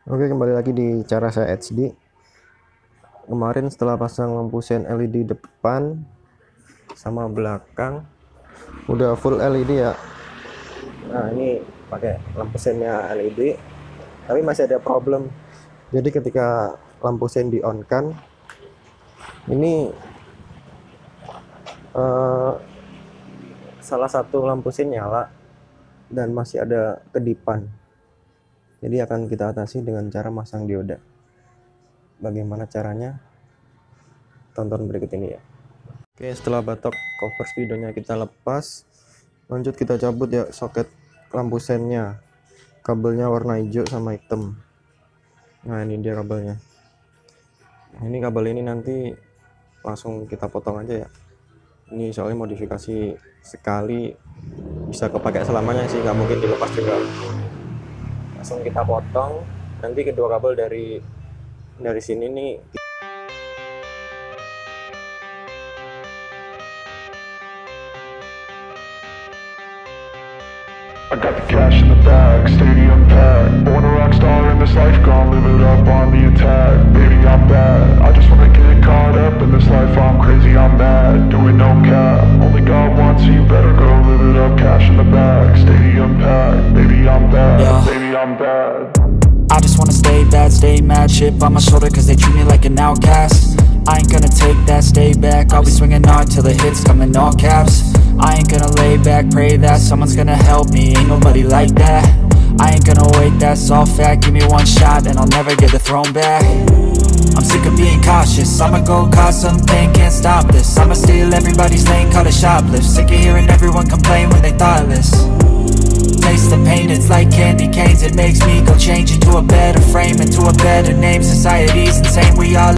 Oke, kembali lagi di cara saya HD. Kemarin setelah pasang lampu sein LED depan sama belakang udah full LED ya. Nah, ini pakai lampu seinnya LED, tapi masih ada problem. Jadi ketika lampu sein di on kan, ini salah satu lampu sein nyala dan masih ada kedipan. Jadi akan kita atasi dengan cara masang dioda. Bagaimana caranya? Tonton berikut ini ya. Oke, setelah batok cover spidolnya kita lepas, lanjut kita cabut ya soket lampu seinnya. Kabelnya warna hijau sama hitam. Nah, ini dia kabelnya. Nah, ini kabel ini nanti langsung kita potong aja ya. Ini soalnya modifikasi sekali, bisa kepakai selamanya sih, nggak mungkin dilepas juga. Langsung kita potong. Nanti kedua kabel dari sini nih I got the cash in the bag, stadium packed. Born a rock star in this life, gonna live it up on the attack. Baby, I'm bad, I just wanna get caught up in this life. I'm crazy, I'm mad, doing no cap. Only God wants you, better go live it up. Cash in the bag, stadium packed. Baby, I'm bad, baby, I'm bad. I just wanna stay bad, stay mad. Chip on my shoulder cause they treat me like an outcast. I ain't gonna take that, stay back. I'll be swinging hard till the hits come in all caps. I ain't gonna lay back, pray that someone's gonna help me. Ain't nobody like that. I ain't gonna wait, that's all fact. Give me one shot and I'll never get the throne back. I'm sick of being cautious, I'ma go cause something, can't stop this. I'ma steal everybody's lane, call it shoplift. Sick of hearing everyone complain when they thoughtless. Taste the pain, it's like candy canes. It makes me go change into a better frame, into a better name. Society's insane, we all